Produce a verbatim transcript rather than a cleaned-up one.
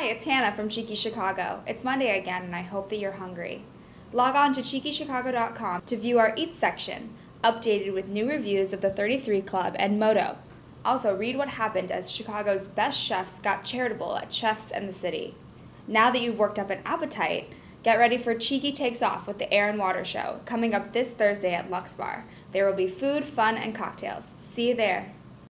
Hi, it's Hannah from Cheeky Chicago. It's Monday again, and I hope that you're hungry. Log on to cheeky chicago dot com to view our Eats section, updated with new reviews of the thirty-three Club and Moto. Also, read what happened as Chicago's best chefs got charitable at Chefs and the City. Now that you've worked up an appetite, get ready for Cheeky Takes Off with the Air and Water Show, coming up this Thursday at Lux Bar. There will be food, fun, and cocktails. See you there.